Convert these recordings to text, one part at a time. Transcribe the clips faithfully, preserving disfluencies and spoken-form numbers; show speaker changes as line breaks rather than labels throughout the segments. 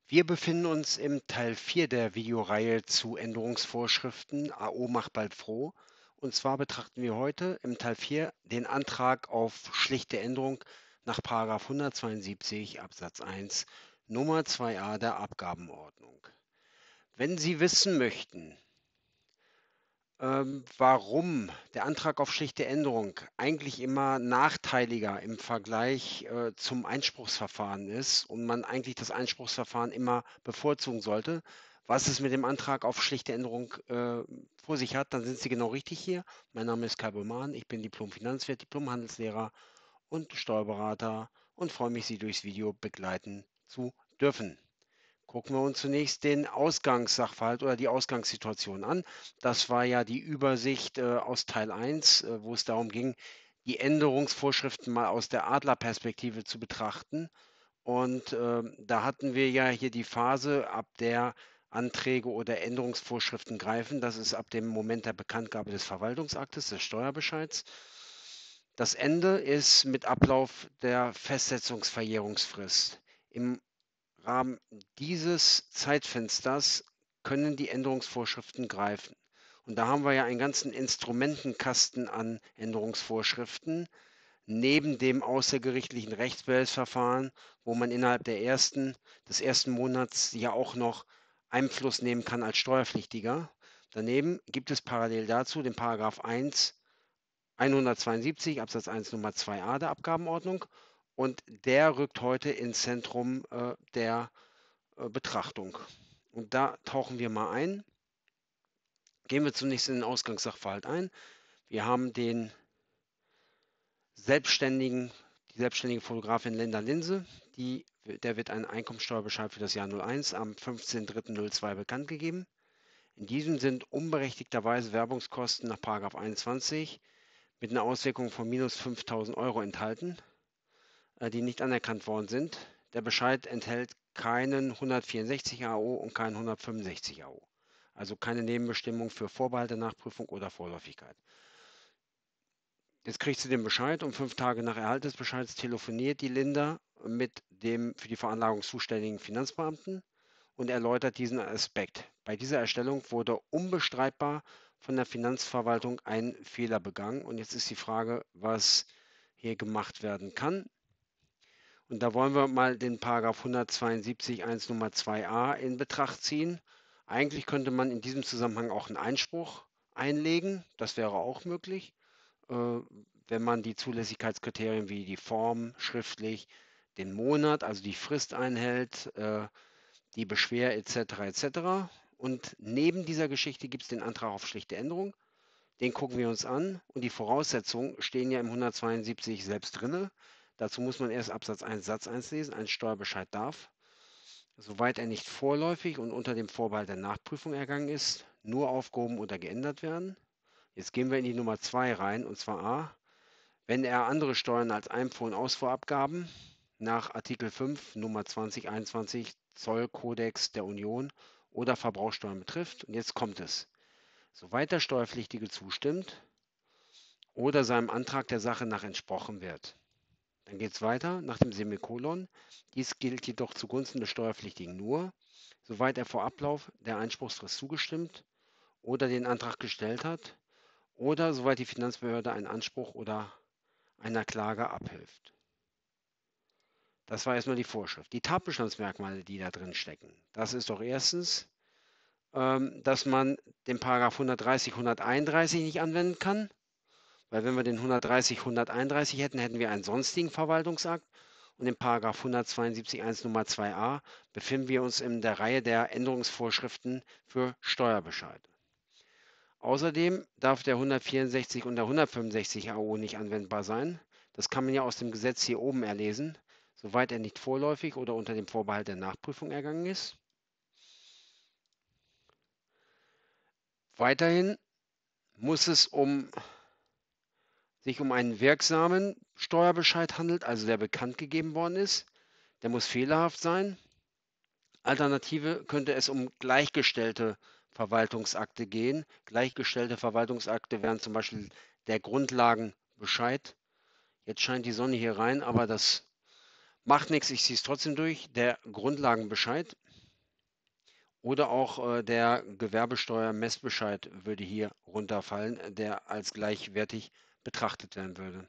Wir befinden uns im Teil vier der Videoreihe zu Änderungsvorschriften A O macht bald froh. Und zwar betrachten wir heute im Teil vier den Antrag auf schlichte Änderung nach Paragraph hundertzweiundsiebzig Absatz eins Nummer zwei a der Abgabenordnung. Wenn Sie wissen möchten, ähm, warum der Antrag auf schlichte Änderung eigentlich immer nachteiliger im Vergleich, äh, zum Einspruchsverfahren ist und man eigentlich das Einspruchsverfahren immer bevorzugen sollte, was es mit dem Antrag auf schlichte Änderung, äh, vor sich hat, dann sind Sie genau richtig hier. Mein Name ist Kai Böhmann, ich bin Diplom-Finanzwirt, Diplom-Handelslehrer und Steuerberater und freue mich, Sie durchs Video begleiten zu dürfen. Gucken wir uns zunächst den Ausgangssachverhalt oder die Ausgangssituation an. Das war ja die Übersicht, äh, aus Teil eins, äh, wo es darum ging, die Änderungsvorschriften mal aus der Adlerperspektive zu betrachten. Und, ähm, da hatten wir ja hier die Phase, ab der Anträge oder Änderungsvorschriften greifen. Das ist ab dem Moment der Bekanntgabe des Verwaltungsaktes, des Steuerbescheids. Das Ende ist mit Ablauf der Festsetzungsverjährungsfrist. Im Rahmen dieses Zeitfensters können die Änderungsvorschriften greifen. Und da haben wir ja einen ganzen Instrumentenkasten an Änderungsvorschriften, neben dem außergerichtlichen Rechtsbehelfsverfahren, wo man innerhalb der ersten, des ersten Monats ja auch noch Einfluss nehmen kann als Steuerpflichtiger. Daneben gibt es parallel dazu den Paragraph eins hundertzweiundsiebzig Absatz eins Nummer zwei a der Abgabenordnung und der rückt heute ins Zentrum äh, der äh, Betrachtung. Und da tauchen wir mal ein. Gehen wir zunächst in den Ausgangssachverhalt ein. Wir haben den Selbstständigen, die selbstständige Fotografin Linda Linse, die, der wird ein Einkommensteuerbescheid für das Jahr null eins am fünfzehnten dritten null zwei bekannt gegeben. In diesem sind unberechtigterweise Werbungskosten nach Paragraph einundzwanzig mit einer Auswirkung von minus fünftausend Euro enthalten, äh, die nicht anerkannt worden sind. Der Bescheid enthält keinen hundertvierundsechzig A O und keinen hundertfünfundsechzig A O. Also keine Nebenbestimmung für Vorbehalte, Nachprüfung oder Vorläufigkeit. Jetzt kriegst du den Bescheid und fünf Tage nach Erhalt des Bescheids telefoniert die Linda mit dem für die Veranlagung zuständigen Finanzbeamten und erläutert diesen Aspekt. Bei dieser Erstellung wurde unbestreitbar von der Finanzverwaltung ein Fehler begangen. Und jetzt ist die Frage, was hier gemacht werden kann. Und da wollen wir mal den Paragraph hundertzweiundsiebzig eins Nummer zwei a in Betracht ziehen. Eigentlich könnte man in diesem Zusammenhang auch einen Einspruch einlegen. Das wäre auch möglich, äh, wenn man die Zulässigkeitskriterien wie die Form schriftlich, den Monat, also die Frist einhält, äh, die Beschwer et cetera et cetera. Und neben dieser Geschichte gibt es den Antrag auf schlichte Änderung. Den gucken wir uns an und die Voraussetzungen stehen ja im hundertzweiundsiebzig selbst drinne. Dazu muss man erst Absatz eins Satz eins lesen. Ein Steuerbescheid darf, soweit er nicht vorläufig und unter dem Vorbehalt der Nachprüfung ergangen ist, nur aufgehoben oder geändert werden. Jetzt gehen wir in die Nummer zwei rein, und zwar a, wenn er andere Steuern als Einfuhr- und Ausfuhrabgaben nach Artikel fünf Nummer zwanzig einundzwanzig Zollkodex der Union oder Verbrauchssteuern betrifft. Und jetzt kommt es. Soweit der Steuerpflichtige zustimmt oder seinem Antrag der Sache nach entsprochen wird. Dann geht es weiter nach dem Semikolon. Dies gilt jedoch zugunsten des Steuerpflichtigen nur, soweit er vor Ablauf der Einspruchsfrist zugestimmt oder den Antrag gestellt hat oder soweit die Finanzbehörde einen Anspruch oder einer Klage abhilft. Das war erstmal die Vorschrift. Die Tatbestandsmerkmale, die da drin stecken, das ist doch erstens, ähm, dass man den Paragraph hundertdreißig, hunderteinunddreißig nicht anwenden kann. Weil wenn wir den hundertdreißig, hunderteinunddreißig hätten, hätten wir einen sonstigen Verwaltungsakt. Und im Paragraph hundertzweiundsiebzig eins Nummer zwei a befinden wir uns in der Reihe der Änderungsvorschriften für Steuerbescheide. Außerdem darf der hundertvierundsechzig und der hundertfünfundsechzig A O nicht anwendbar sein. Das kann man ja aus dem Gesetz hier oben erlesen, soweit er nicht vorläufig oder unter dem Vorbehalt der Nachprüfung ergangen ist. Weiterhin muss es um sich um einen wirksamen Steuerbescheid handelt, also der bekannt gegeben worden ist. Der muss fehlerhaft sein. Alternative könnte es um gleichgestellte Verwaltungsakte gehen. Gleichgestellte Verwaltungsakte wären zum Beispiel der Grundlagenbescheid. Jetzt scheint die Sonne hier rein, aber das macht nichts, ich ziehe es trotzdem durch. Der Grundlagenbescheid. Oder auch äh, der Gewerbesteuer-Messbescheid würde hier runterfallen, der als gleichwertig betrachtet werden würde.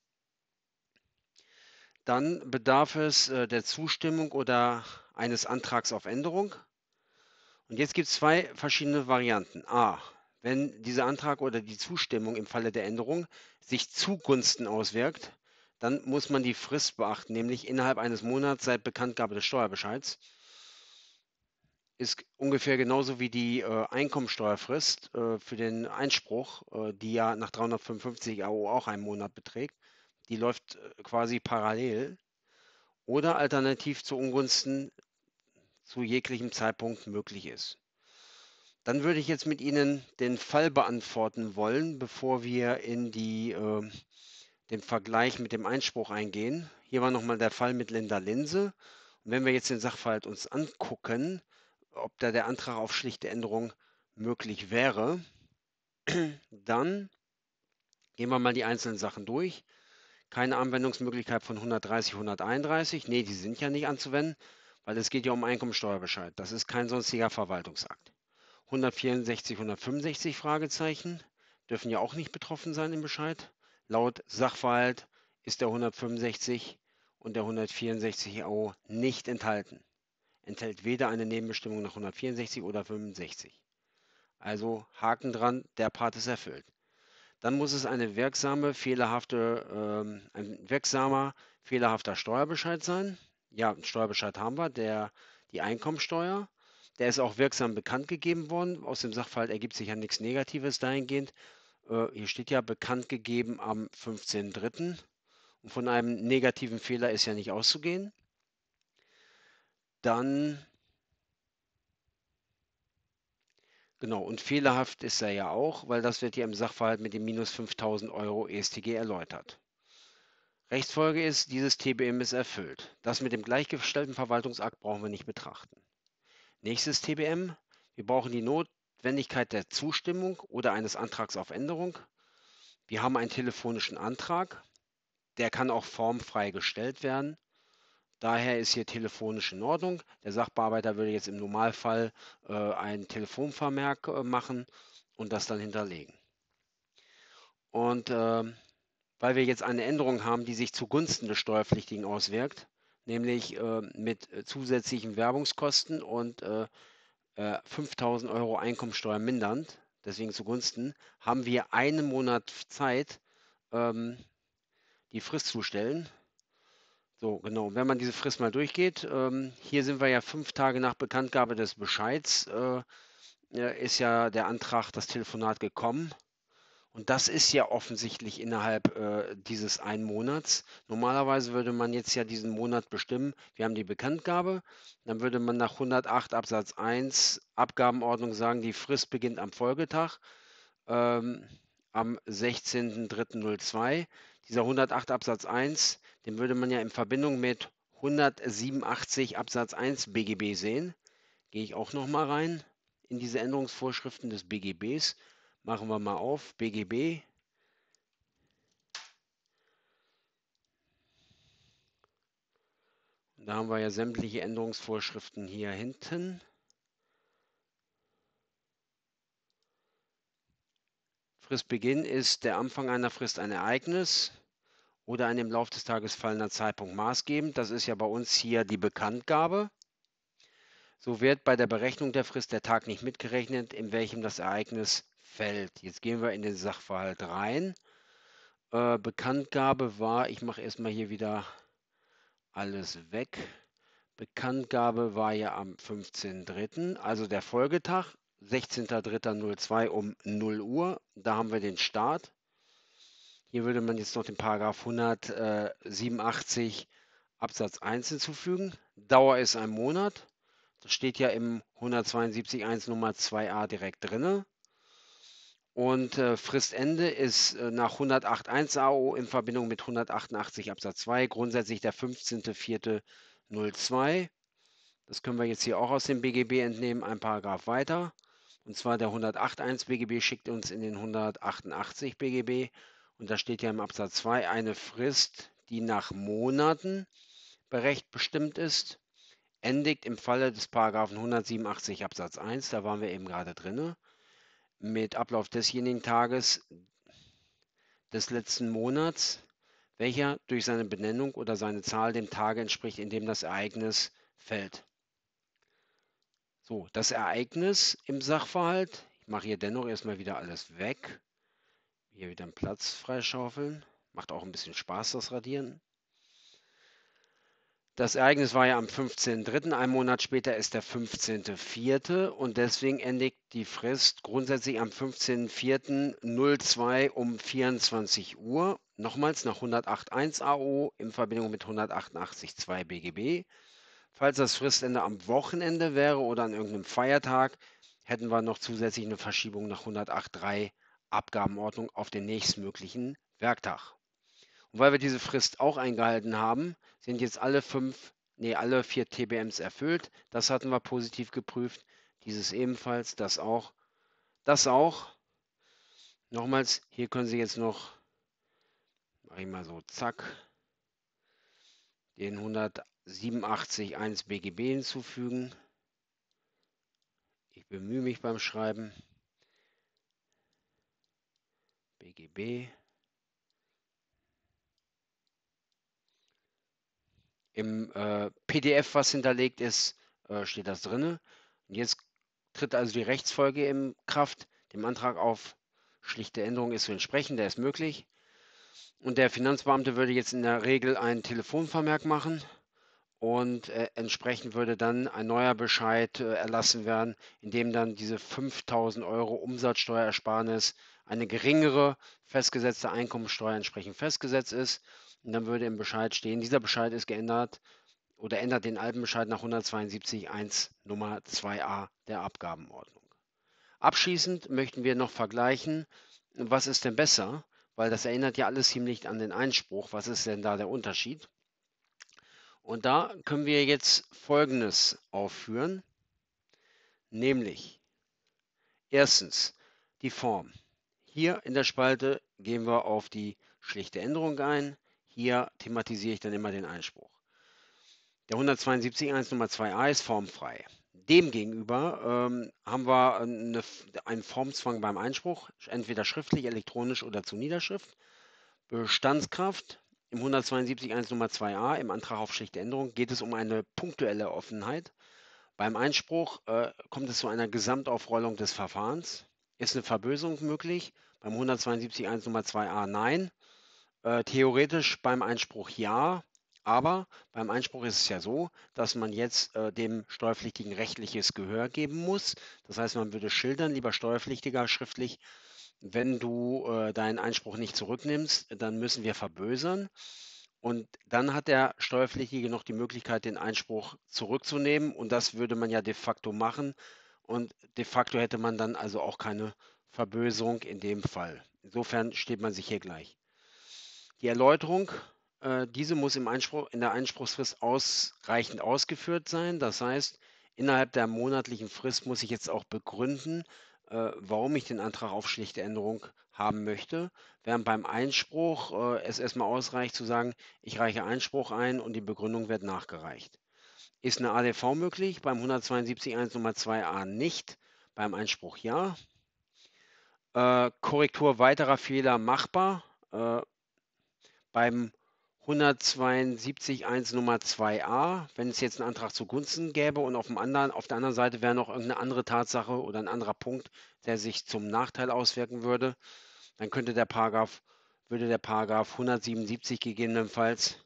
Dann bedarf es äh, der Zustimmung oder eines Antrags auf Änderung. Und jetzt gibt es zwei verschiedene Varianten. A, wenn dieser Antrag oder die Zustimmung im Falle der Änderung sich zugunsten auswirkt, dann muss man die Frist beachten, nämlich innerhalb eines Monats seit Bekanntgabe des Steuerbescheids. Ist ungefähr genauso wie die äh, Einkommensteuerfrist äh, für den Einspruch, äh, die ja nach dreihundertfünfundfünfzig A O auch einen Monat beträgt. Die läuft äh, quasi parallel oder alternativ zu Ungunsten zu jeglichem Zeitpunkt möglich ist. Dann würde ich jetzt mit Ihnen den Fall beantworten wollen, bevor wir in die, äh, den Vergleich mit dem Einspruch eingehen. Hier war nochmal der Fall mit Linda Linse. Und wenn wir jetzt den Sachverhalt uns angucken, ob da der Antrag auf schlichte Änderung möglich wäre, dann gehen wir mal die einzelnen Sachen durch. Keine Anwendungsmöglichkeit von hundertdreißig, hunderteinunddreißig. Nee, die sind ja nicht anzuwenden, weil es geht ja um Einkommensteuerbescheid. Das ist kein sonstiger Verwaltungsakt. hundertvierundsechzig, hundertfünfundsechzig Fragezeichen dürfen ja auch nicht betroffen sein im Bescheid. Laut Sachverhalt ist der hundertfünfundsechzig und der hundertvierundsechzig A O nicht enthalten. Enthält weder eine Nebenbestimmung nach hundertvierundsechzig oder fünfundsechzig. Also Haken dran, der Part ist erfüllt. Dann muss es eine wirksame, fehlerhafte, ähm, ein wirksamer, fehlerhafter Steuerbescheid sein. Ja, einen Steuerbescheid haben wir, der, die Einkommensteuer. Der ist auch wirksam bekannt gegeben worden. Aus dem Sachverhalt ergibt sich ja nichts Negatives dahingehend. Äh, hier steht ja bekannt gegeben am fünfzehnten dritten Und von einem negativen Fehler ist ja nicht auszugehen. Dann, genau, und fehlerhaft ist er ja auch, weil das wird ja im Sachverhalt mit dem minus fünftausend Euro E S T G erläutert. Rechtsfolge ist, dieses T B M ist erfüllt. Das mit dem gleichgestellten Verwaltungsakt brauchen wir nicht betrachten. Nächstes T B M. Wir brauchen die Notwendigkeit der Zustimmung oder eines Antrags auf Änderung. Wir haben einen telefonischen Antrag. Der kann auch formfrei gestellt werden. Daher ist hier telefonisch in Ordnung. Der Sachbearbeiter würde jetzt im Normalfall äh, einen Telefonvermerk äh, machen und das dann hinterlegen. Und äh, weil wir jetzt eine Änderung haben, die sich zugunsten des Steuerpflichtigen auswirkt, nämlich äh, mit äh, zusätzlichen Werbungskosten und äh, äh, fünftausend Euro Einkommensteuer mindernd, deswegen zugunsten, haben wir einen Monat Zeit, ähm, die Frist zu stellen. So, genau. Wenn man diese Frist mal durchgeht, ähm, hier sind wir ja fünf Tage nach Bekanntgabe des Bescheids, äh, ist ja der Antrag, das Telefonat gekommen. Und das ist ja offensichtlich innerhalb äh, dieses einen Monats. Normalerweise würde man jetzt ja diesen Monat bestimmen. Wir haben die Bekanntgabe. Dann würde man nach hundertacht Absatz eins Abgabenordnung sagen, die Frist beginnt am Folgetag, ähm, am sechzehnten dritten nullzwei. Dieser hundertacht Absatz eins, den würde man ja in Verbindung mit hundertsiebenundachtzig Absatz eins B G B sehen. Gehe ich auch noch mal rein in diese Änderungsvorschriften des B G Bs. Machen wir mal auf, B G B. Da haben wir ja sämtliche Änderungsvorschriften hier hinten. Fristbeginn ist der Anfang einer Frist ein Ereignis oder ein im Laufe des Tages fallender Zeitpunkt maßgebend. Das ist ja bei uns hier die Bekanntgabe. So wird bei der Berechnung der Frist der Tag nicht mitgerechnet, in welchem das Ereignis fällt. Jetzt gehen wir in den Sachverhalt rein. Äh, Bekanntgabe war, ich mache erstmal hier wieder alles weg. Bekanntgabe war ja am fünfzehnten dritten, also der Folgetag, sechzehnter dritter nullzwei um null Uhr. Da haben wir den Start. Hier würde man jetzt noch den Paragraph hundertsiebenundachtzig Absatz eins hinzufügen. Dauer ist ein Monat. Das steht ja im hundertzweiundsiebzig Absatz eins Nummer zwei a direkt drin. Und äh, Fristende ist äh, nach hundertacht Absatz eins A O in Verbindung mit hundertachtundachtzig Absatz zwei grundsätzlich der fünfzehnter vierter nullzwei. Das können wir jetzt hier auch aus dem B G B entnehmen, ein Paragraph weiter. Und zwar der hundertacht Absatz eins B G B schickt uns in den hundertachtundachtzig B G B. Und da steht ja im Absatz zwei eine Frist, die nach Monaten berecht bestimmt ist. endigt im Falle des Paragraphen hundertsiebenundachtzig Absatz eins, da waren wir eben gerade drin, mit Ablauf desjenigen Tages des letzten Monats, welcher durch seine Benennung oder seine Zahl dem Tage entspricht, in dem das Ereignis fällt. So, das Ereignis im Sachverhalt, ich mache hier dennoch erstmal wieder alles weg, hier wieder einen Platz freischaufeln, macht auch ein bisschen Spaß, das Radieren. Das Ereignis war ja am fünfzehnten dritten, ein Monat später ist der fünfzehnte vierte und deswegen endigt die Frist grundsätzlich am fünfzehnten vierten zwei um vierundzwanzig Uhr, nochmals nach hundertacht Punkt eins A O in Verbindung mit hundertachtundachtzig Punkt zwei B G B. Falls das Fristende am Wochenende wäre oder an irgendeinem Feiertag, hätten wir noch zusätzlich eine Verschiebung nach hundertacht Punkt drei Abgabenordnung auf den nächstmöglichen Werktag. Und weil wir diese Frist auch eingehalten haben, sind jetzt alle fünf, nee, alle vier T B Ms erfüllt. Das hatten wir positiv geprüft. Dieses ebenfalls, das auch, das auch. Nochmals, hier können Sie jetzt noch, mache ich mal so, zack, den hundertsiebenundachtzig Punkt eins B G B hinzufügen. Ich bemühe mich beim Schreiben. B G B. Im äh, P D F, was hinterlegt ist, äh, steht das drin. Und jetzt tritt also die Rechtsfolge in Kraft. Dem Antrag auf schlichte Änderung ist zu entsprechen, der ist möglich. Und der Finanzbeamte würde jetzt in der Regel einen Telefonvermerk machen und äh, entsprechend würde dann ein neuer Bescheid äh, erlassen werden, in dem dann diese fünftausend Euro Umsatzsteuerersparnis eine geringere festgesetzte Einkommensteuer entsprechend festgesetzt ist. Und dann würde im Bescheid stehen, dieser Bescheid ist geändert oder ändert den alten Bescheid nach hundertzweiundsiebzig Punkt eins Nummer zwei a der Abgabenordnung. Abschließend möchten wir noch vergleichen, was ist denn besser, weil das erinnert ja alles ziemlich an den Einspruch. Was ist denn da der Unterschied? Und da können wir jetzt Folgendes aufführen, nämlich erstens die Form. Hier in der Spalte gehen wir auf die schlichte Änderung ein. Hier thematisiere ich dann immer den Einspruch. Der hundertzweiundsiebzig Punkt eins Nummer zwei a ist formfrei. Demgegenüber ähm, haben wir eine, einen Formzwang beim Einspruch, entweder schriftlich, elektronisch oder zu Niederschrift. Bestandskraft im hundertzweiundsiebzig Punkt eins Nummer zwei a im Antrag auf schlichte Änderung geht es um eine punktuelle Offenheit. Beim Einspruch äh, kommt es zu einer Gesamtaufrollung des Verfahrens. Ist eine Verbösung möglich? Beim hundertzweiundsiebzig Punkt eins Nummer zwei a nein. Äh, theoretisch beim Einspruch ja, aber beim Einspruch ist es ja so, dass man jetzt äh, dem Steuerpflichtigen rechtliches Gehör geben muss. Das heißt, man würde schildern, lieber Steuerpflichtiger, schriftlich, wenn du äh, deinen Einspruch nicht zurücknimmst, dann müssen wir verbösern. Und dann hat der Steuerpflichtige noch die Möglichkeit, den Einspruch zurückzunehmen. Und das würde man ja de facto machen. Und de facto hätte man dann also auch keine Verbösung in dem Fall. Insofern steht man sich hier gleich. Die Erläuterung, äh, diese muss im Einspruch, in der Einspruchsfrist ausreichend ausgeführt sein. Das heißt, innerhalb der monatlichen Frist muss ich jetzt auch begründen, äh, warum ich den Antrag auf schlichte Änderung haben möchte. Während beim Einspruch äh, es erstmal ausreicht zu sagen, ich reiche Einspruch ein und die Begründung wird nachgereicht. Ist eine A D V möglich? Beim hundertzweiundsiebzig Punkt eins Nummer zwei a nicht, beim Einspruch ja. Äh, Korrektur weiterer Fehler machbar. Äh, beim hundertzweiundsiebzig Punkt eins Nummer zwei a, wenn es jetzt einen Antrag zugunsten gäbe und auf, dem anderen, auf der anderen Seite wäre noch irgendeine andere Tatsache oder ein anderer Punkt, der sich zum Nachteil auswirken würde, dann könnte der Paragraph, würde der Paragraph hundertsiebenundsiebzig gegebenenfalls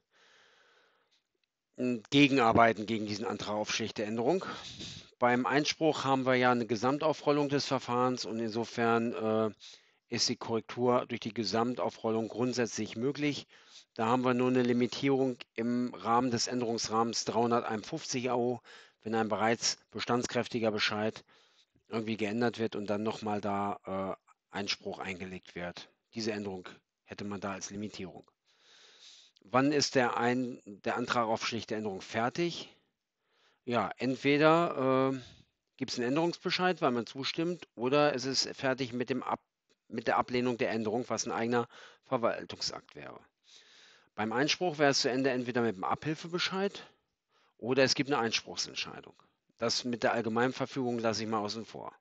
gegenarbeiten gegen diesen Antrag auf schlichte Änderung. Beim Einspruch haben wir ja eine Gesamtaufrollung des Verfahrens und insofern äh, ist die Korrektur durch die Gesamtaufrollung grundsätzlich möglich. Da haben wir nur eine Limitierung im Rahmen des Änderungsrahmens dreihunderteinundfünfzig A O, wenn ein bereits bestandskräftiger Bescheid irgendwie geändert wird und dann nochmal da äh, Einspruch eingelegt wird. Diese Änderung hätte man da als Limitierung. Wann ist der, ein, der Antrag auf schlichte Änderung fertig? Ja, entweder äh, gibt es einen Änderungsbescheid, weil man zustimmt, oder es ist fertig mit, dem Ab, mit der Ablehnung der Änderung, was ein eigener Verwaltungsakt wäre. Beim Einspruch wäre es zu Ende entweder mit dem Abhilfebescheid oder es gibt eine Einspruchsentscheidung. Das mit der Allgemeinverfügung lasse ich mal außen vor.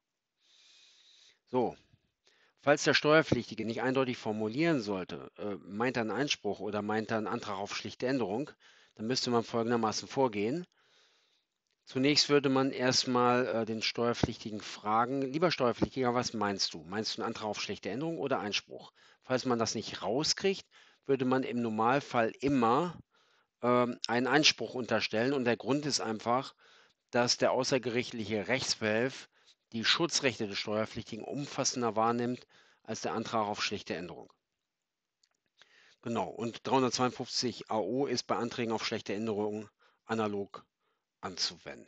So, falls der Steuerpflichtige nicht eindeutig formulieren sollte, äh, meint er einen Einspruch oder meint er einen Antrag auf schlichte Änderung, dann müsste man folgendermaßen vorgehen. Zunächst würde man erstmal äh, den Steuerpflichtigen fragen, lieber Steuerpflichtiger, was meinst du? Meinst du einen Antrag auf schlichte Änderung oder Einspruch? Falls man das nicht rauskriegt, würde man im Normalfall immer ähm, einen Einspruch unterstellen und der Grund ist einfach, dass der außergerichtliche Rechtsbehelf die Schutzrechte des Steuerpflichtigen umfassender wahrnimmt als der Antrag auf schlichte Änderung. Genau, und dreihundertzweiundfünfzig A O ist bei Anträgen auf schlechte Änderungen analog anzuwenden.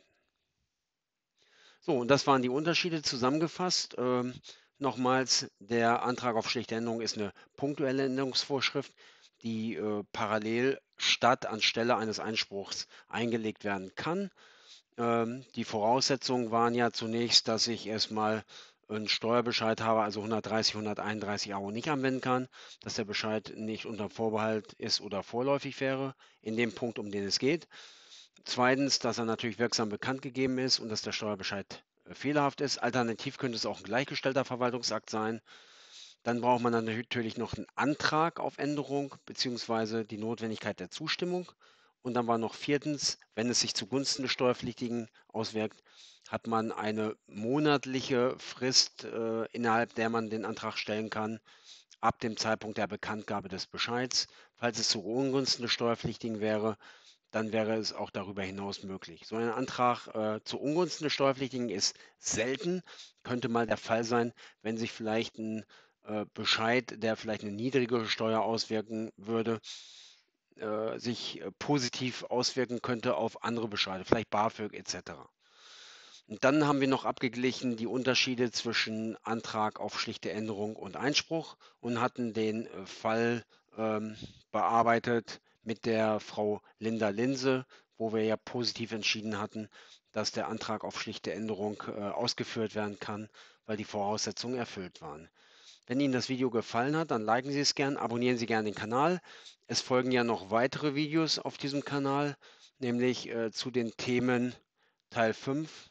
So, und das waren die Unterschiede zusammengefasst. Ähm, nochmals, der Antrag auf schlichte Änderung ist eine punktuelle Änderungsvorschrift, die äh, parallel statt anstelle eines Einspruchs eingelegt werden kann. Ähm, die Voraussetzungen waren ja zunächst, dass ich erstmal einen Steuerbescheid habe, also hundertdreißig, hunderteinunddreißig A O nicht anwenden kann, dass der Bescheid nicht unter Vorbehalt ist oder vorläufig wäre, in dem Punkt, um den es geht. Zweitens, dass er natürlich wirksam bekannt gegeben ist und dass der Steuerbescheid äh, fehlerhaft ist. Alternativ könnte es auch ein gleichgestellter Verwaltungsakt sein. Dann braucht man dann natürlich noch einen Antrag auf Änderung beziehungsweise die Notwendigkeit der Zustimmung. Und dann war noch viertens, wenn es sich zugunsten des Steuerpflichtigen auswirkt, hat man eine monatliche Frist, äh, innerhalb der man den Antrag stellen kann, ab dem Zeitpunkt der Bekanntgabe des Bescheids. Falls es zu Ungunsten des Steuerpflichtigen wäre, dann wäre es auch darüber hinaus möglich. So ein Antrag äh, zu Ungunsten des Steuerpflichtigen ist selten, könnte mal der Fall sein, wenn sich vielleicht ein äh, Bescheid, der vielleicht eine niedrigere Steuer auswirken würde, äh, sich äh, positiv auswirken könnte auf andere Bescheide, vielleicht BAföG et cetera. Und dann haben wir noch abgeglichen die Unterschiede zwischen Antrag auf schlichte Änderung und Einspruch und hatten den äh, Fall ähm, bearbeitet mit der Frau Linda Linse, wo wir ja positiv entschieden hatten, dass der Antrag auf schlichte Änderung äh, ausgeführt werden kann, weil die Voraussetzungen erfüllt waren. Wenn Ihnen das Video gefallen hat, dann liken Sie es gern, abonnieren Sie gern den Kanal. Es folgen ja noch weitere Videos auf diesem Kanal, nämlich äh, zu den Themen Teil fünf,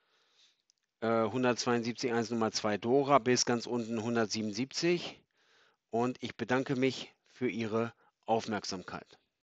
äh, hundertzweiundsiebzig Punkt eins Nummer zwei Dora bis ganz unten hundertsiebenundsiebzig. Und ich bedanke mich für Ihre Aufmerksamkeit.